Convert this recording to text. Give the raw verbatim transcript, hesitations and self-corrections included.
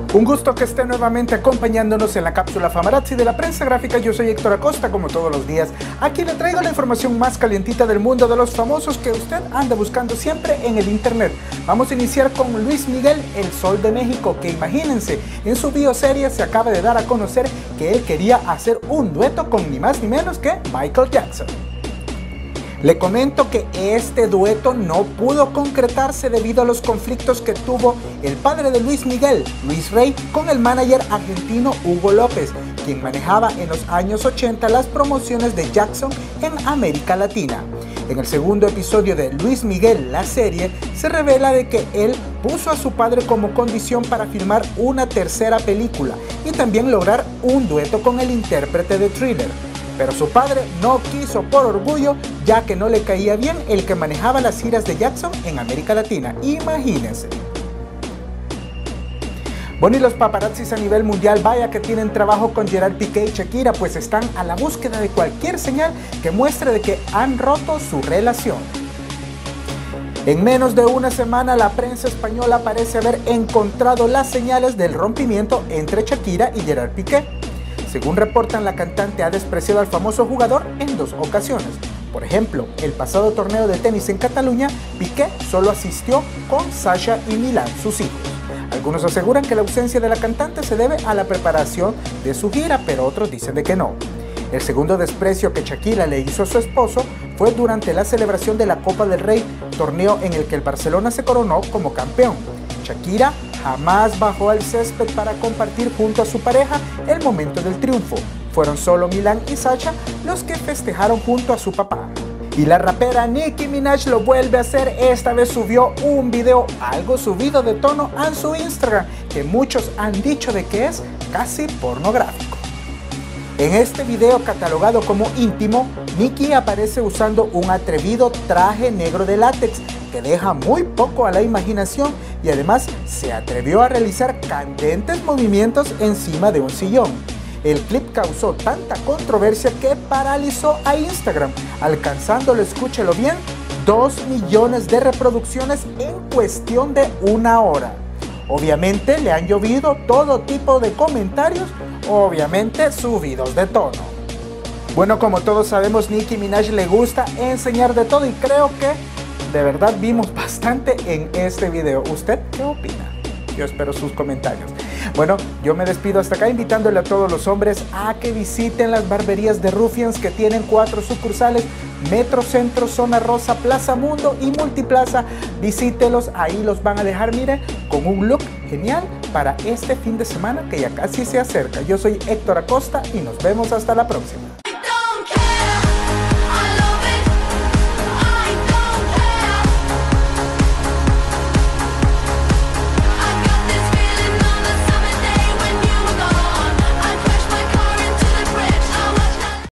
Un gusto que esté nuevamente acompañándonos en la cápsula Famarazzi de la prensa gráfica. Yo soy Héctor Acosta, como todos los días. Aquí le traigo la información más calientita del mundo de los famosos que usted anda buscando siempre en el internet. Vamos a iniciar con Luis Miguel, el Sol de México, que imagínense, en su bioserie se acaba de dar a conocer que él quería hacer un dueto con ni más ni menos que Michael Jackson. Le comento que este dueto no pudo concretarse debido a los conflictos que tuvo el padre de Luis Miguel, Luis Rey, con el manager argentino Hugo López, quien manejaba en los años ochenta las promociones de Jackson en América Latina. En el segundo episodio de Luis Miguel, la serie, se revela de que él puso a su padre como condición para filmar una tercera película y también lograr un dueto con el intérprete de Thriller. Pero su padre no quiso por orgullo, ya que no le caía bien el que manejaba las giras de Jackson en América Latina. Imagínense. Bueno, y los paparazzis a nivel mundial, vaya que tienen trabajo con Gerard Piqué y Shakira, pues están a la búsqueda de cualquier señal que muestre de que han roto su relación. En menos de una semana, la prensa española parece haber encontrado las señales del rompimiento entre Shakira y Gerard Piqué. Según reportan, la cantante ha despreciado al famoso jugador en dos ocasiones. Por ejemplo, el pasado torneo de tenis en Cataluña, Piqué solo asistió con Sasha y Milán, sus hijos. Algunos aseguran que la ausencia de la cantante se debe a la preparación de su gira, pero otros dicen de que no. El segundo desprecio que Shakira le hizo a su esposo fue durante la celebración de la Copa del Rey, torneo en el que el Barcelona se coronó como campeón. Shakira jamás bajó al césped para compartir junto a su pareja el momento del triunfo. Fueron solo Milán y Sasha los que festejaron junto a su papá. Y la rapera Nicki Minaj lo vuelve a hacer. Esta vez subió un video algo subido de tono a su Instagram, que muchos han dicho de que es casi pornográfico. En este video, catalogado como íntimo, Nicki aparece usando un atrevido traje negro de látex que deja muy poco a la imaginación, y además se atrevió a realizar candentes movimientos encima de un sillón. El clip causó tanta controversia que paralizó a Instagram, alcanzándolo, escúchelo bien, dos millones de reproducciones en cuestión de una hora. Obviamente le han llovido todo tipo de comentarios, obviamente subidos de tono. Bueno, como todos sabemos, Nicki Minaj le gusta enseñar de todo y creo que de verdad vimos bastante en este video. ¿Usted qué opina? Yo espero sus comentarios. Bueno, yo me despido hasta acá, invitándole a todos los hombres a que visiten las barberías de Ruffians, que tienen cuatro sucursales: Metro Centro, Zona Rosa, Plaza Mundo y Multiplaza. Visítelos, ahí los van a dejar, mire, con un look genial para este fin de semana que ya casi se acerca. Yo soy Héctor Acosta y nos vemos hasta la próxima.